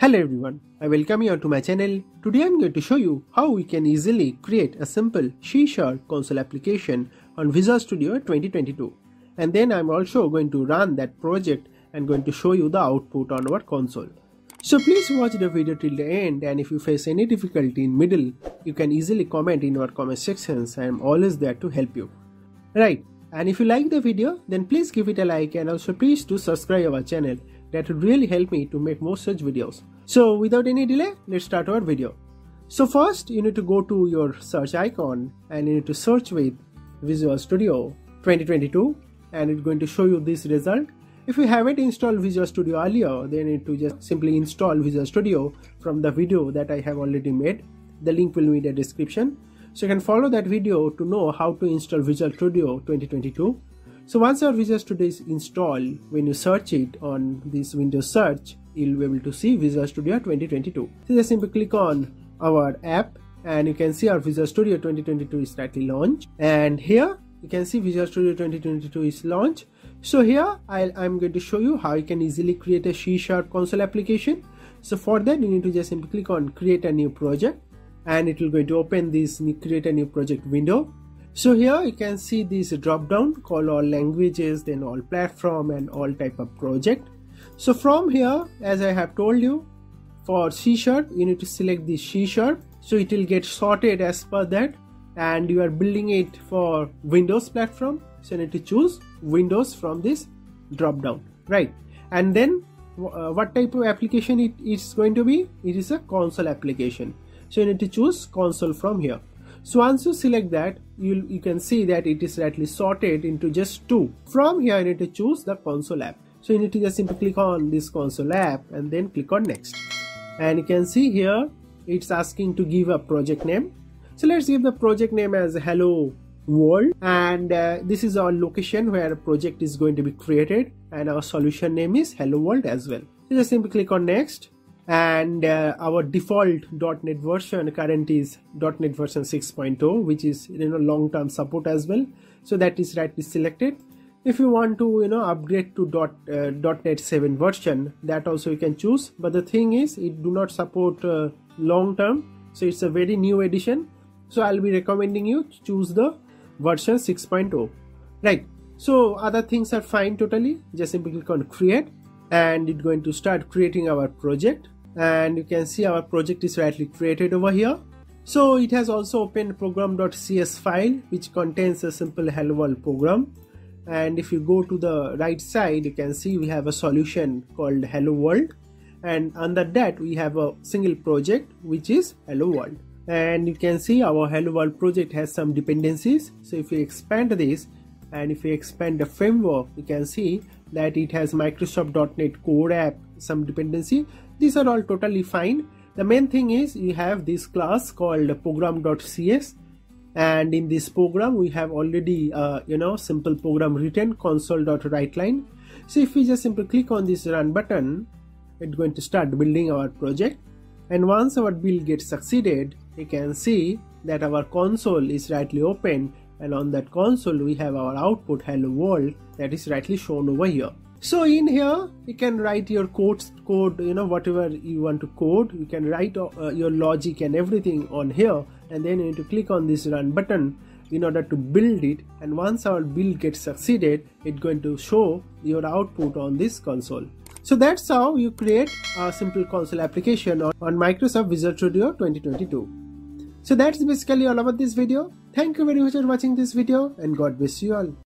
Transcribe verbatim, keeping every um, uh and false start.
Hello everyone, I welcome you to my channel. Today I am going to show you how we can easily create a simple CSharp console application on Visual Studio twenty twenty-two. And then I am also going to run that project and going to show you the output on our console. So please watch the video till the end, and if you face any difficulty in middle, you can easily comment in our comment sections. I am always there to help you. Right, and if you like the video, then please give it a like and also please do subscribe our channel. That would really help me to make more such videos. So without any delay, let's start our video. So first you need to go to your search icon and you need to search with Visual Studio twenty twenty-two and it's going to show you this result. If you haven't installed Visual Studio earlier, then you need to just simply install Visual Studio from the video that I have already made. The link will be in the description. So you can follow that video to know how to install Visual Studio twenty twenty-two. So once our Visual Studio is installed, when you search it on this Windows search, you'll be able to see Visual Studio twenty twenty-two. So just simply click on our app and you can see our Visual Studio twenty twenty-two is slightly launched. And here you can see Visual Studio twenty twenty-two is launched. So here I'll, I'm going to show you how you can easily create a CSharp console application. So for that you need to just simply click on create a new project and it will going to open this create a new project window. So here you can see this drop down called all languages, then all platform and all type of project. So from here, as I have told you, for CSharp you need to select the CSharp, so it will get sorted as per that, and you are building it for Windows platform, so you need to choose Windows from this drop down, right? And then uh, what type of application it is going to be? It is a console application, so you need to choose console from here. So once you select that, you you can see that it is rightly sorted into just two. From here you need to choose the console app. So you need to just simply click on this console app and then click on next. And you can see here it's asking to give a project name. So let's give the project name as Hello World, and uh, this is our location where a project is going to be created, and our solution name is Hello World as well. So just simply click on next. And uh, our default dot net version current is dot net version six point oh, which is you know long-term support as well, so that is rightly selected. If you want to you know upgrade to dot, uh, dot net seven version, that also you can choose, but the thing is it do not support uh, long-term, so it's a very new edition, so I'll be recommending you to choose the version six point oh, right? So other things are fine totally. Just simply click on create and it's going to start creating our project. And you can see our project is rightly created over here. So it has also opened program.cs file which contains a simple hello world program. And if you go to the right side, you can see we have a solution called hello world, and under that we have a single project which is hello world. And you can see our hello world project has some dependencies. So if you expand this and if you expand the framework, you can see that it has Microsoft dot net Core app, some dependency. These are all totally fine. The main thing is you have this class called program.cs, and in this program we have already uh, you know simple program written console.writeline. So if we just simply click on this run button, it's going to start building our project, and once our build gets succeeded, you can see that our console is rightly open, and on that console we have our output hello world that is rightly shown over here. So in here you can write your code, code you know whatever you want to code. You can write uh, your logic and everything on here, and then you need to click on this run button in order to build it, and once our build gets succeeded, it's going to show your output on this console. So that's how you create a simple console application on, on Microsoft Visual Studio twenty twenty-two. So that's basically all about this video. Thank you very much for watching this video, and God bless you all.